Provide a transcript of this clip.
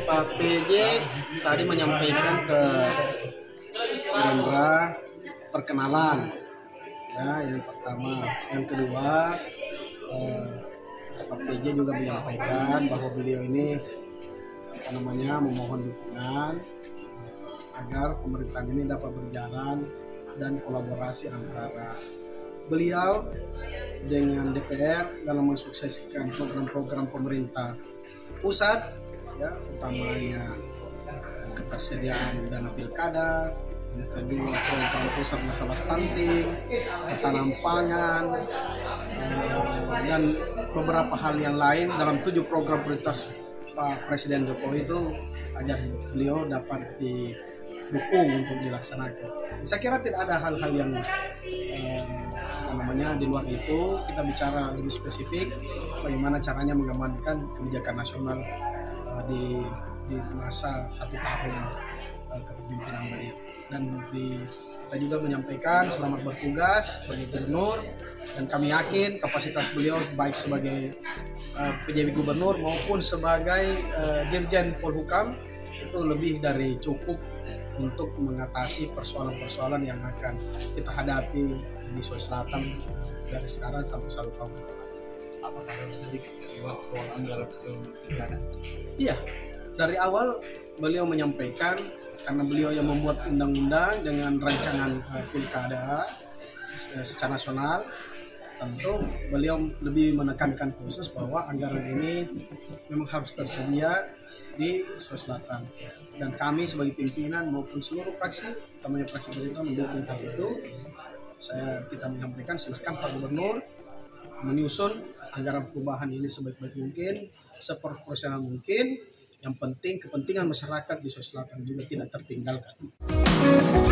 Pak PJ tadi menyampaikan ke Gerindra perkenalan, ya, yang pertama. Yang kedua, Pak PJ juga menyampaikan bahwa beliau ini memohon dukungan agar pemerintahan ini dapat berjalan dan kolaborasi antara beliau dengan DPR dalam mensukseskan program-program pemerintah pusat, ya, utamanya ketersediaan dana pilkada, yang kedua program pusat masalah stunting, ketahanan pangan, dan beberapa hal yang lain dalam 7 program prioritas Pak Presiden Jokowi itu agar beliau dapat didukung untuk dilaksanakan. Saya kira tidak ada hal-hal yang di luar itu. Kita bicara lebih spesifik bagaimana caranya mengamankan kebijakan nasional di masa 1 tahun kepemimpinan beliau. Dan kita juga menyampaikan selamat bertugas bagi gubernur, dan kami yakin kapasitas beliau baik sebagai PJ Gubernur maupun sebagai Dirjen Polhukam itu lebih dari cukup untuk mengatasi persoalan-persoalan yang akan kita hadapi di Sulawesi Selatan dari sekarang sampai 1 tahun ke depan. Apakah ada sedikit soal anggaran pilkada? Iya, dari awal beliau menyampaikan, karena beliau yang membuat undang-undang dengan rancangan pilkada secara nasional, tentu beliau lebih menekankan khusus bahwa anggaran ini memang harus tersedia di Sulawesi Selatan. Dan kami sebagai pimpinan maupun seluruh fraksi, utamanya fraksi pemerintah, mendukung hal itu. Kita menyampaikan silahkan Pak Gubernur menyusun anggaran perubahan ini sebaik-baik mungkin, seproporsional mungkin. Yang penting kepentingan masyarakat di Sulawesi Selatan juga tidak tertinggalkan.